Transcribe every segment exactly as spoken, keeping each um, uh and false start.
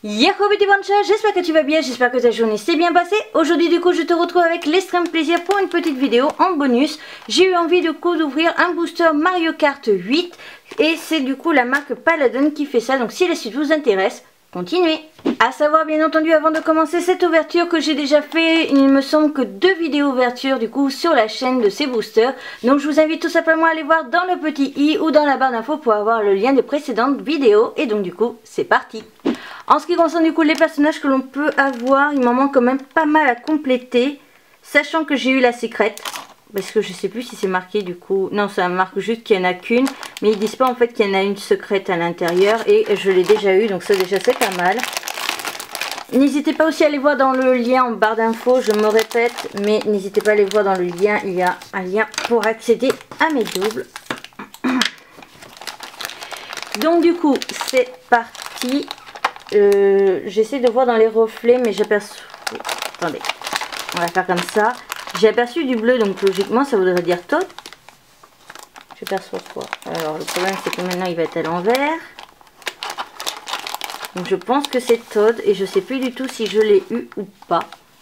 Yahoo petit Bancha, j'espère que tu vas bien, j'espère que ta journée s'est bien passée. Aujourd'hui du coup je te retrouve avec l'extrême plaisir pour une petite vidéo en bonus. J'ai eu envie du coup d'ouvrir un booster Mario Kart huit et c'est du coup la marque Paladin qui fait ça. Donc si la suite vous intéresse, continuez. À savoir bien entendu avant de commencer cette ouverture que j'ai déjà fait, il me semble que deux vidéos ouverture du coup sur la chaîne de ces boosters. Donc je vous invite tout simplement à aller voir dans le petit i ou dans la barre d'infos pour avoir le lien des précédentes vidéos. Et donc du coup c'est parti. En ce qui concerne du coup les personnages que l'on peut avoir, il m'en manque quand même pas mal à compléter. Sachant que j'ai eu la secrète. Parce que je sais plus si c'est marqué du coup. Non, ça marque juste qu'il n'y en a qu'une. Mais ils disent pas en fait qu'il y en a une secrète à l'intérieur. Et je l'ai déjà eu, donc ça déjà c'est pas mal. N'hésitez pas aussi à aller voir dans le lien en barre d'infos, je me répète. Mais n'hésitez pas à aller voir dans le lien, il y a un lien pour accéder à mes doubles. Donc du coup, c'est parti. Euh, J'essaie de voir dans les reflets, mais j'aperçois... Attendez, on va faire comme ça. J'ai aperçu du bleu, donc logiquement ça voudrait dire Toad. J'aperçois quoi? Alors le problème c'est que maintenant il va être à l'envers. Donc je pense que c'est Toad et je sais plus du tout si je l'ai eu ou pas.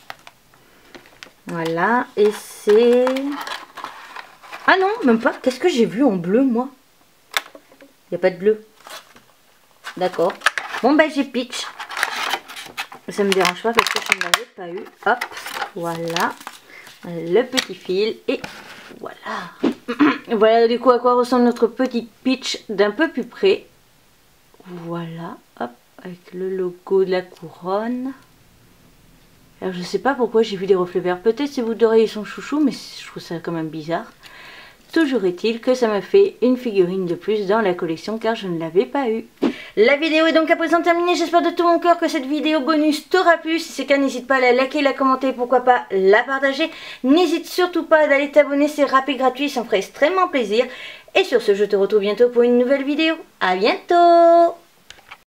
Voilà, et c'est... Ah non, même pas. Qu'est-ce que j'ai vu en bleu moi? Il n'y a pas de bleu. D'accord. Bon bah j'ai Peach. Ça me dérange pas parce que je ne l'avais pas eu. Hop, voilà. Le petit fil et voilà. Voilà du coup à quoi ressemble notre petit Peach d'un peu plus près. Voilà, hop, avec le logo de la couronne. Alors je sais pas pourquoi j'ai vu des reflets verts. Peut-être ces boucles d'oreilles sont chouchou, mais je trouve ça quand même bizarre. Toujours est-il que ça me fait une figurine de plus dans la collection car je ne l'avais pas eu. La vidéo est donc à présent terminée. J'espère de tout mon cœur que cette vidéo bonus t'aura plu. Si c'est le cas, n'hésite pas à la liker, la commenter, pourquoi pas la partager. N'hésite surtout pas d'aller t'abonner, c'est rapide, gratuit, ça me ferait extrêmement plaisir. Et sur ce, je te retrouve bientôt pour une nouvelle vidéo. À bientôt!